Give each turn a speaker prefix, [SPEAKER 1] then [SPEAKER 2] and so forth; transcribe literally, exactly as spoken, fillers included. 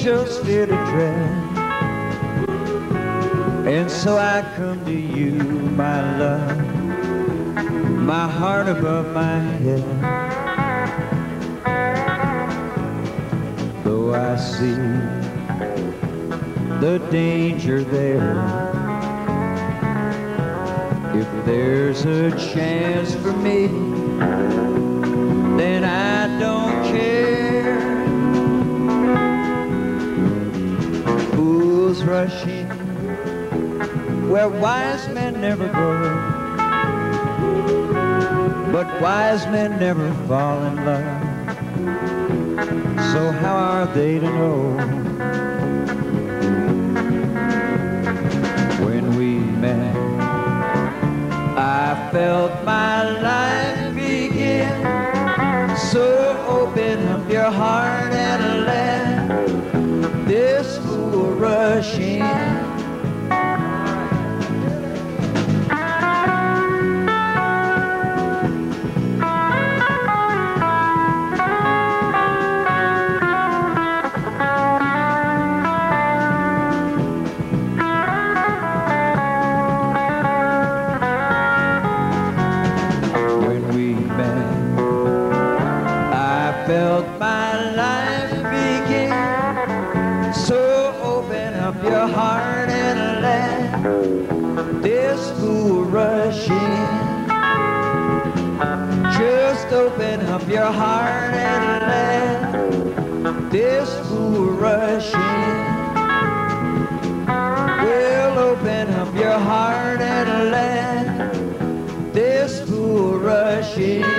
[SPEAKER 1] angels fear to tread. And so I come to you, my love, my heart above my head. Though I see the danger there, if there's a chance for me, then I don't care. Fools rushing where wise men never go, but wise men never fall in love. So how are they to know? When we met, I felt my life begin. So open up your heart and let this fool rush in. Felt my life begin. So open up your heart and let this fool rush in. Just open up your heart and let this fool rush in. Well, open up your heart and let this fool rush in.